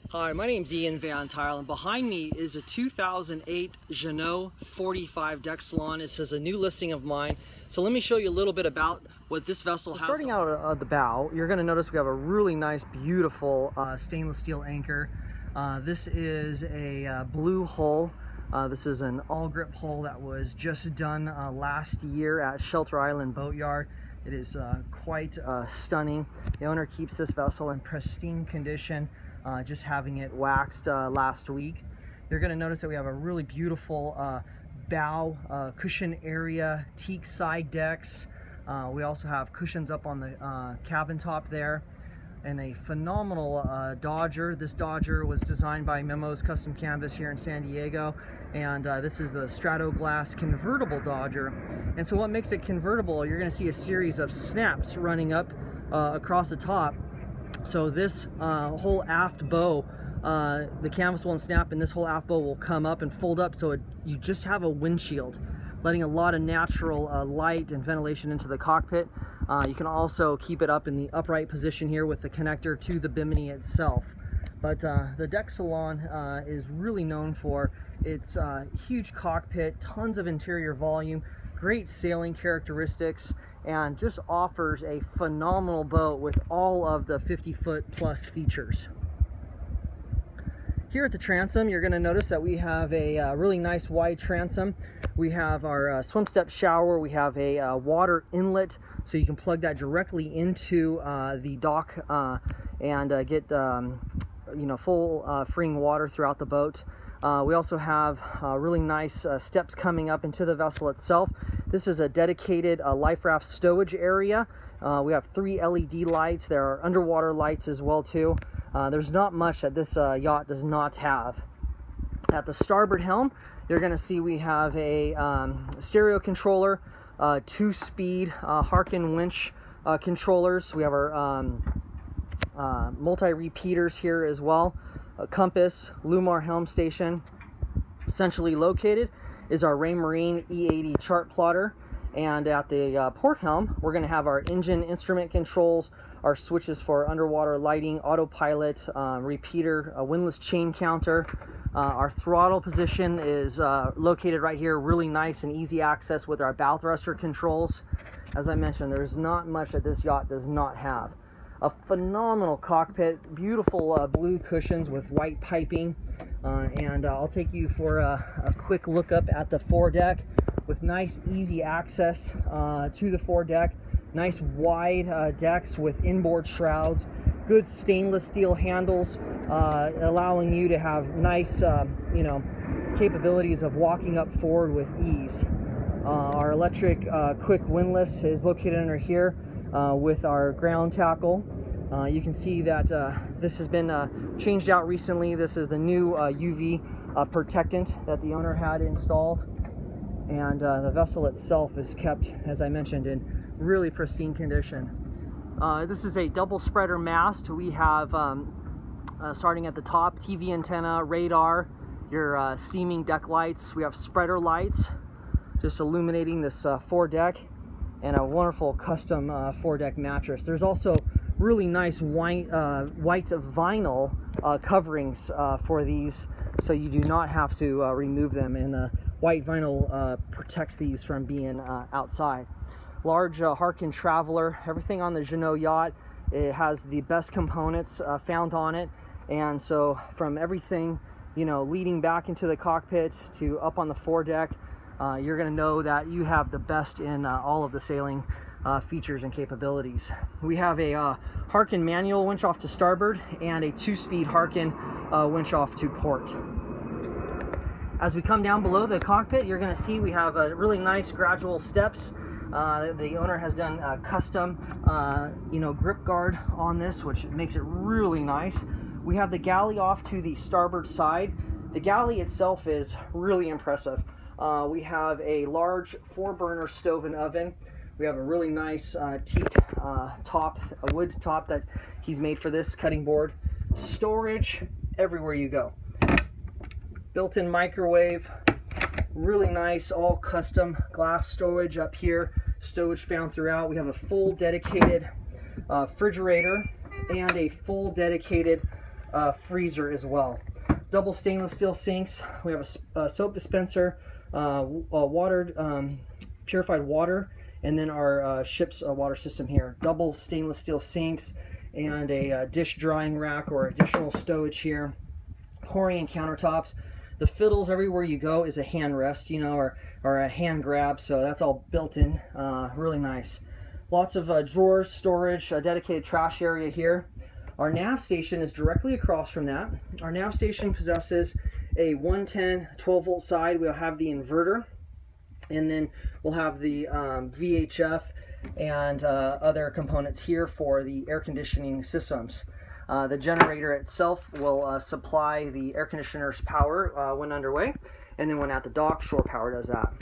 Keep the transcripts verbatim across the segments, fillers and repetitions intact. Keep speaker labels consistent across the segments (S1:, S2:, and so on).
S1: Hi, my name's Ian Van Tuyl, and behind me is a two thousand eight Jeanneau forty-five deck salon. This is a new listing of mine. So let me show you a little bit about what this vessel has. Starting out at the bow, you're going to notice we have a really nice, beautiful uh, stainless steel anchor. Uh, this is a uh, blue hull. Uh, this is an all grip hull that was just done uh, last year at Shelter Island Boatyard. It is uh, quite uh, stunning. The owner keeps this vessel in pristine condition, uh, just having it waxed uh, last week. You're going to notice that we have a really beautiful uh, bow uh, cushion area, teak side decks. Uh, we also have cushions up on the uh, cabin top there, and a phenomenal uh, Dodger. This Dodger was designed by Memo's Custom Canvas here in San Diego, and uh, this is the Strato Glass convertible Dodger. And so what makes it convertible, you're going to see a series of snaps running up uh, across the top. So this uh, whole aft bow, uh, the canvas won't snap, and this whole aft bow will come up and fold up, so it, you just have a windshield, letting a lot of natural uh, light and ventilation into the cockpit. Uh, you can also keep it up in the upright position here with the connector to the bimini itself. But uh, the deck salon uh, is really known for its uh, huge cockpit, tons of interior volume, great sailing characteristics, and just offers a phenomenal boat with all of the fifty foot plus features. Here at the transom, you're going to notice that we have a uh, really nice wide transom. We have our uh, swim step shower. We have a uh, water inlet, so you can plug that directly into uh, the dock uh, and uh, get um, you know, full uh, freeing water throughout the boat. Uh, we also have uh, really nice uh, steps coming up into the vessel itself. This is a dedicated uh, life raft stowage area. Uh, we have three L E D lights. There are underwater lights as well too. Uh, there's not much that this uh, yacht does not have. At the starboard helm, you're going to see we have a um, stereo controller, uh, two-speed uh, Harken winch uh, controllers. We have our um, uh, multi-repeaters here as well. A compass, Lumar helm station. Centrally located is our Raymarine E eighty chart plotter. And at the uh, port helm, we're going to have our engine instrument controls, our switches for underwater lighting, autopilot, uh, repeater, a windlass chain counter. Uh, our throttle position is uh, located right here, really nice and easy access with our bow thruster controls. As I mentioned, there's not much that this yacht does not have. A phenomenal cockpit, beautiful uh, blue cushions with white piping, uh, and uh, I'll take you for a, a quick look up at the foredeck with nice easy access uh, to the foredeck. Nice wide uh, decks with inboard shrouds, good stainless steel handles, uh, allowing you to have nice, uh, you know, capabilities of walking up forward with ease. Uh, our electric uh, quick windlass is located under here uh, with our ground tackle. Uh, you can see that uh, this has been uh, changed out recently. This is the new uh, U V uh, protectant that the owner had installed. And uh, the vessel itself is kept, as I mentioned, in really pristine condition. Uh, this is a double spreader mast. We have, um, uh, starting at the top, T V antenna, radar, your uh, steaming deck lights. We have spreader lights just illuminating this uh, foredeck, and a wonderful custom uh, foredeck mattress. There's also really nice white, uh, white vinyl uh, coverings uh, for these, so you do not have to uh, remove them, and the white vinyl uh, protects these from being uh, outside. Large uh, Harken Traveler. Everything on the Jeanneau yacht, it has the best components uh, found on it, and so from everything, you know, leading back into the cockpit to up on the foredeck, uh, you're going to know that you have the best in uh, all of the sailing uh, features and capabilities. We have a uh, Harken manual winch off to starboard and a two-speed Harken uh, winch off to port. As we come down below the cockpit, you're going to see we have a really nice gradual steps. Uh, the owner has done a custom, uh, you know, grip guard on this, which makes it really nice. We have the galley off to the starboard side. The galley itself is really impressive. Uh, we have a large four burner stove and oven. We have a really nice uh, teak uh, top, a wood top that he's made for this cutting board. Storage everywhere you go. Built-in microwave, really nice, all custom glass storage up here, stowage found throughout. We have a full dedicated uh, refrigerator and a full dedicated uh, freezer as well. Double stainless steel sinks. We have a, a soap dispenser, uh, a watered, um, purified water, and then our uh, ship's uh, water system here. Double stainless steel sinks and a uh, dish drying rack or additional stowage here. Corian countertops. The fiddles everywhere you go is a hand rest, you know, or, or a hand grab, so that's all built in. Uh, really nice. Lots of uh, drawers, storage, a dedicated trash area here. Our nav station is directly across from that. Our nav station possesses a one ten twelve volt side. We'll have the inverter, and then we'll have the um, V H F and uh, other components here for the air conditioning systems. Uh, the generator itself will uh, supply the air conditioner's power uh, when underway, and then when at the dock, shore power does that.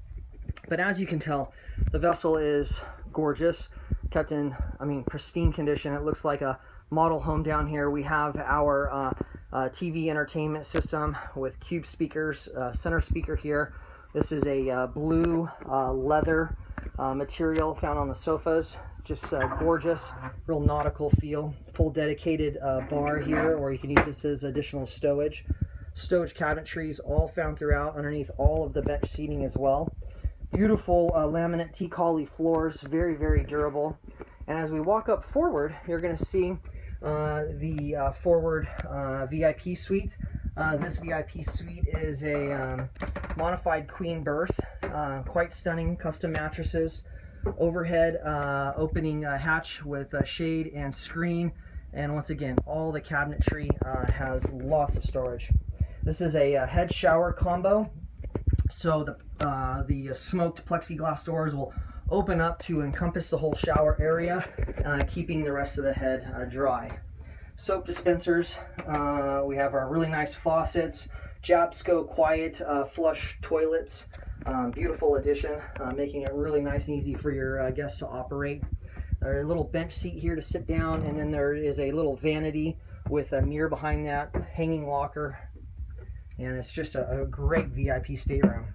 S1: But as you can tell, the vessel is gorgeous, kept in, I mean, pristine condition. It looks like a model home down here. We have our uh, uh, T V entertainment system with cube speakers, uh, center speaker here. This is a uh, blue uh, leather uh, material found on the sofas. Just uh, gorgeous, real nautical feel. Full dedicated uh, bar here, or you can use this as additional stowage. Stowage cabinetries all found throughout, underneath all of the bench seating as well. Beautiful uh, laminate T-collie floors, very, very durable. And as we walk up forward, you're going to see uh, the uh, forward uh, V I P suite. Uh, this V I P suite is a um, modified queen berth, uh, quite stunning, custom mattresses. Overhead uh, opening uh, hatch with a shade and screen, and once again all the cabinetry uh, has lots of storage. This is a, a head shower combo, so the, uh, the smoked plexiglass doors will open up to encompass the whole shower area, uh, keeping the rest of the head uh, dry. Soap dispensers, uh, we have our really nice faucets, Jabsco quiet uh, flush toilets. Um, beautiful addition, uh, making it really nice and easy for your uh, guests to operate. There's a little bench seat here to sit down, and then there is a little vanity with a mirror behind that, hanging locker, and it's just a, a great V I P stateroom.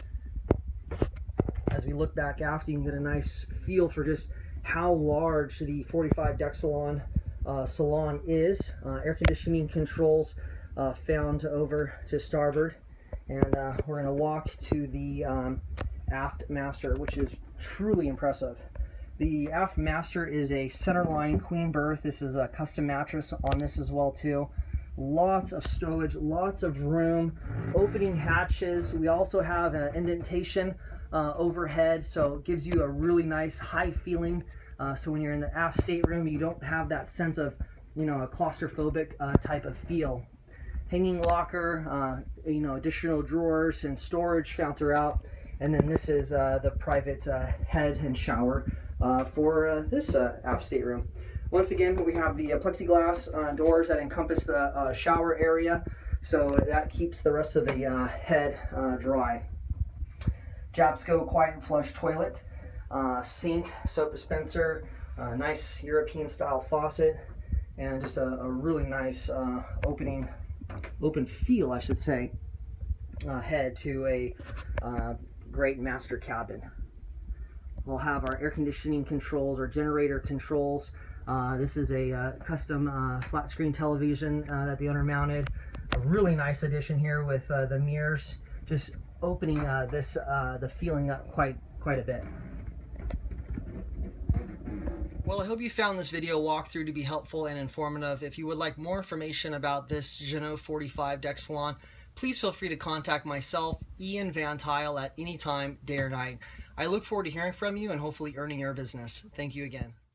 S1: As we look back after, you can get a nice feel for just how large the forty-five deck salon uh, salon is. Uh, air conditioning controls uh, found over to starboard. And uh, we're going to walk to the um, aft master, which is truly impressive. The aft master is a centerline queen berth. This is a custom mattress on this as well too. Lots of stowage, lots of room, opening hatches. We also have an indentation uh, overhead, so it gives you a really nice high feeling. Uh, so when you're in the aft stateroom, you don't have that sense of, you know, a claustrophobic uh, type of feel. Hanging locker, uh, you know, additional drawers and storage found throughout. And then this is uh, the private uh, head and shower uh, for uh, this uh, aft stateroom. Once again, we have the uh, plexiglass uh, doors that encompass the uh, shower area, so that keeps the rest of the uh, head uh, dry. Jabsco quiet and flush toilet, uh, sink, soap dispenser, uh, nice European style faucet, and just a, a really nice uh, opening open feel, I should say, uh, head to a uh, great master cabin. We'll have our air conditioning controls or generator controls. Uh, this is a uh, custom uh, flat screen television uh, that the owner mounted. A really nice addition here with uh, the mirrors, just opening uh, this uh, the feeling up quite quite a bit. Well, I hope you found this video walkthrough to be helpful and informative. If you would like more information about this Jeanneau forty-five deck salon, please feel free to contact myself, Ian Van Tuyl, at any time, day or night. I look forward to hearing from you and hopefully earning your business. Thank you again.